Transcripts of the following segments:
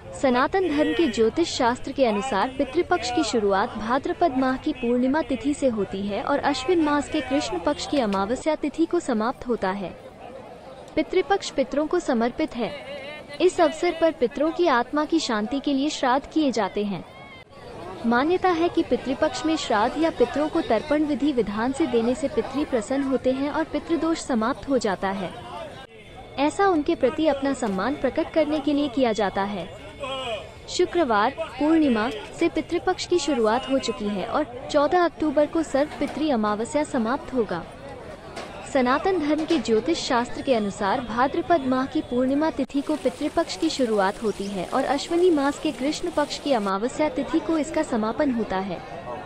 सनातन धर्म के ज्योतिष शास्त्र के अनुसार पितृपक्ष की शुरुआत भाद्रपद माह की पूर्णिमा तिथि से होती है और अश्विन मास के कृष्ण पक्ष की अमावस्या तिथि को समाप्त होता है। पितृपक्ष पितरों को समर्पित है। इस अवसर पर पितरों की आत्मा की शांति के लिए श्राद्ध किए जाते हैं। मान्यता है कि पितृपक्ष में श्राद्ध या पितरों को तर्पण विधि विधान से देने से पितृ प्रसन्न होते हैं और पितृदोष समाप्त हो जाता है। ऐसा उनके प्रति अपना सम्मान प्रकट करने के लिए किया जाता है। शुक्रवार पूर्णिमा से पितृपक्ष की शुरुआत हो चुकी है और 14 अक्टूबर को सर्व पितृ अमावस्या समाप्त होगा। सनातन धर्म के ज्योतिष शास्त्र के अनुसार भाद्रपद माह की पूर्णिमा तिथि को पितृपक्ष की शुरुआत होती है और अश्विनी मास के कृष्ण पक्ष की अमावस्या तिथि को इसका समापन होता है।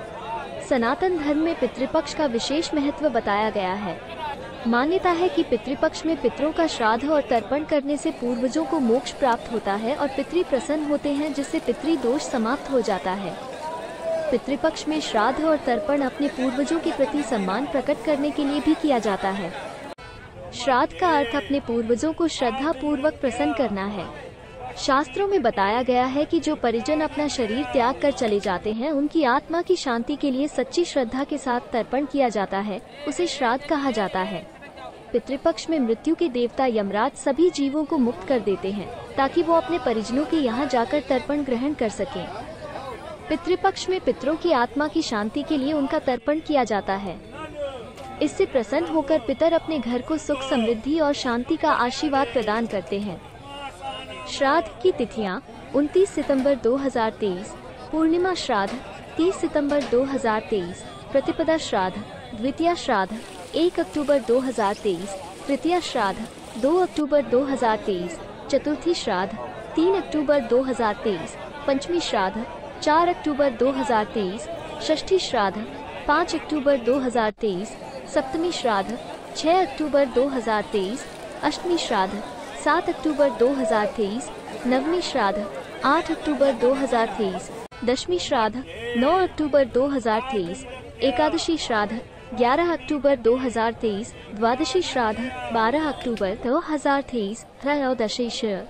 सनातन धर्म में पितृपक्ष का विशेष महत्व बताया गया है। मान्यता है कि पितृपक्ष में पितरों का श्राद्ध और तर्पण करने से पूर्वजों को मोक्ष प्राप्त होता है और पितृ प्रसन्न होते हैं, जिससे पितृ दोष समाप्त हो जाता है। पितृपक्ष में श्राद्ध और तर्पण अपने पूर्वजों के प्रति सम्मान प्रकट करने के लिए भी किया जाता है। श्राद्ध का अर्थ अपने पूर्वजों को श्रद्धा पूर्वक प्रसन्न करना है। शास्त्रों में बताया गया है कि जो परिजन अपना शरीर त्याग कर चले जाते हैं, उनकी आत्मा की शांति के लिए सच्ची श्रद्धा के साथ तर्पण किया जाता है, उसे श्राद्ध कहा जाता है। पितृपक्ष में मृत्यु के देवता यमराज सभी जीवों को मुक्त कर देते हैं ताकि वो अपने परिजनों के यहाँ जाकर तर्पण ग्रहण कर सकें। पितृपक्ष में पितरों की आत्मा की शांति के लिए उनका तर्पण किया जाता है। इससे प्रसन्न होकर पितर अपने घर को सुख समृद्धि और शांति का आशीर्वाद प्रदान करते हैं। श्राद्ध की तिथियां 29 सितंबर 2023, पूर्णिमा श्राद्ध 30 सितंबर 2023, प्रतिपदा श्राद्ध, द्वितीया श्राद्ध 1 अक्टूबर 2023, तृतीया श्राद्ध 2 अक्टूबर 2023, चतुर्थी श्राद्ध 3 अक्टूबर 2023, पंचमी श्राद्ध 4 अक्टूबर 2023, षष्ठी श्राद्ध 5 अक्टूबर 2023, सप्तमी श्राद्ध 6 अक्टूबर 2023, अष्टमी श्राद्ध 7 अक्टूबर 2023, नवमी श्राद्ध 8 अक्टूबर 2023, दशमी श्राद्ध 9 अक्टूबर 2023, एकादशी श्राद्ध 11 अक्टूबर 2023, द्वादशी श्राद्ध 12 अक्टूबर 2023, त्रयोदशी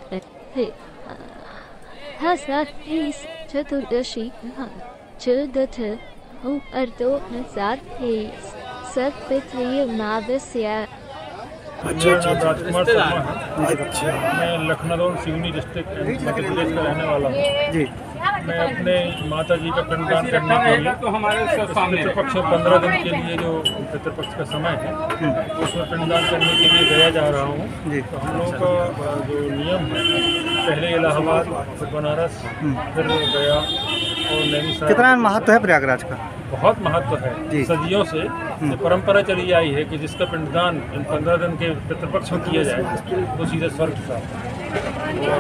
चतुर्दशी चतुर्थ और 2023 सर्व पितृ अमावस्या। राजकुमार शर्मा है। मैं लखनऊ सिवनी डिस्ट्रिक्ट मध्य प्रदेश का रहने वाला हूँ जी। मैं अपने माता जी का पिंडदान करने के लिए पितृपक्ष 15 दिन के लिए जो पितृपक्ष का समय है उसमें पिंडदान करने के लिए गया जा रहा हूँ। तो हम लोगों का जो नियम है, पहले इलाहाबाद, फिर बनारस, फिर गया और नैनीताल। कितना महत्व है प्रयागराज का? बहुत महत्व है। सदियों से ये परंपरा चली आई है कि जिसका पिंडदान इन 15 दिन के पितृपक्ष में किया जाए वो सीधे स्वर्ग जाता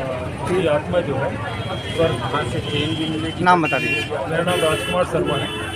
है। आत्मा जो है स्वर्ग से ट्रेन भी मिलेगी। नाम बता दीजिए। मेरा नाम राजकुमार शर्मा है।